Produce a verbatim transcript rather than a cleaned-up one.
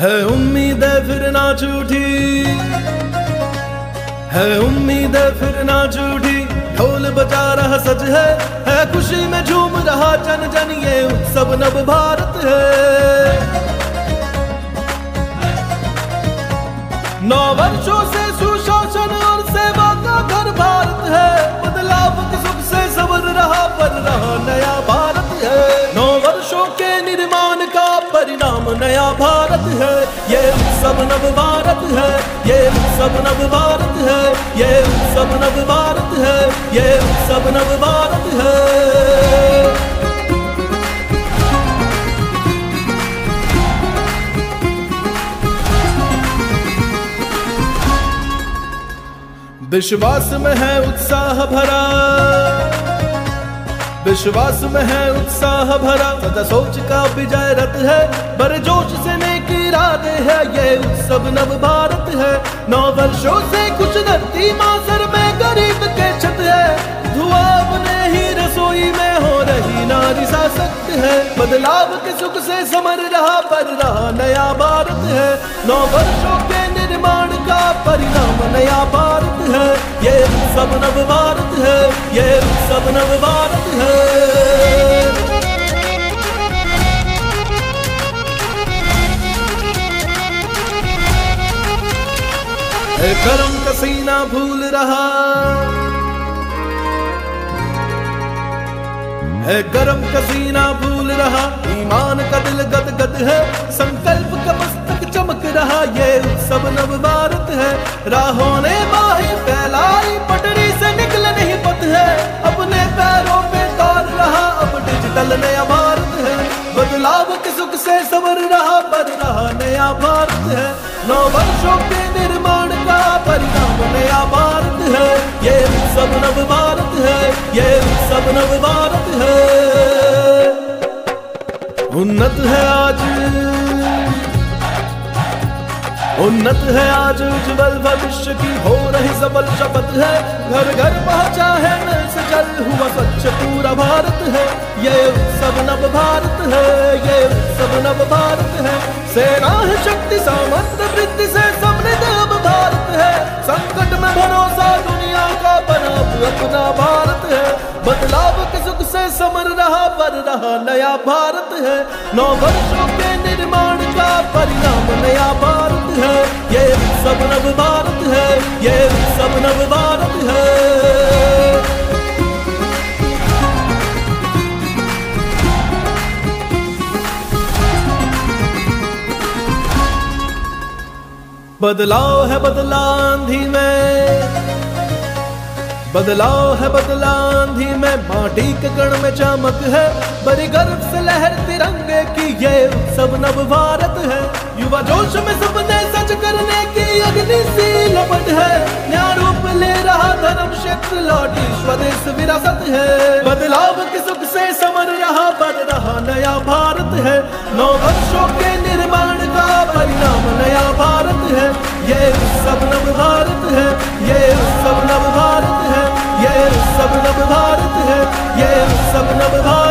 है उम्मीदें फिर ना झूठी, है उम्मीदें फिर ना झूठी। ढोल बजा रहा सज है, है खुशी में झूम रहा जन जन, ये उत्सव नव भारत है। नौ वर्षों से सुशासन और सेवा का घर भारत है। बदलाव के सुख से सवर रहा पर रहा नया भारत है। नौ वर्षों के निर्माण का परिणाम नया भारत है। ये उत्सव नव भारत है, ये उत्सव नव भारत है, ये उत्सव नव भारत है, ये उत्सव नव भारत है। विश्वास में है उत्साह भरा, विश्वास में है उत्साह भरा। सदा सोच का विजय रथ है, बड़े जोश से नेक इरादे है। ये उत्सव नव भारत है। नौ वर्षों से कुछ धरती मासर में गरीब के छत है। धुआं अपने ही रसोई में हो रही नारी सशक्त है। बदलाव के सुख से समर रहा पर रहा नया भारत है। नौ वर्षों के निर्माण का परिणाम नया भारत है। ये उत्सव नव भारत है, ये उत्सव नव भारत है। है कर्म का सीना भूल रहा, है कर्म का सीना भूल रहा। ईमान का दिल गद गद है, संकल्प का मस्तक चमक रहा। ये उत्सव नव भारत है। राहों ने बाहें फैलाई, पटरी से निकल नहीं पथ है। अपने पैरों पे तार रहा, अब डिजिटल नया भारत है। बदलाव के सुख से सवर रहा पर रहा नया भारत है। नौ वर्षों के निर्माण का परिणाम नया भारत है। ये उत्सव नव भारत है, ये उत्सव नव भारत है। उन्नत है आज, उन्नत है आज उज्जवल भविष्य की हो रही सबल शपथ है। घर घर पहुंचा है नल से जल, हुआ स्वच्छ पूरा भारत है। ये उत्सव नव भारत है, ये उत्सव नव भारत है। सेना है शक्ति सामर्थ्य वृद्धि से समृद्ध अब भारत है। संकट में भरोसा दुनिया का बना अपना भारत है। बदलाव के सुख से समर रहा पर रहा नया भारत है। नौ वर्षों के निर्माण का परिणाम नया भारत है। ये उत्सव नव भारत है, ये उत्सव नव भारत है। बदलाव है बदला आंधी में, बदलाव है बदला आंधी में। माटी के कण में चमक है, बड़ी गर्व से लहर तिरंगे की। ये उत्सव नव भारत है। युवा जोश में सपने सच करने की अग्नि सी लपट है। नया रूप ले रहा धर्म क्षेत्र लौटी स्वदेश विरासत है। बदलाव के सुख से समर रहा पर रहा नया भारत है। नौ वर्षों के निर्माण का परिणाम नया भारत है। ये उत्सव नव भारत है, ये उत्सव नव भारत है, ये उत्सव नव भारत है, ये उत्सव नव भारत।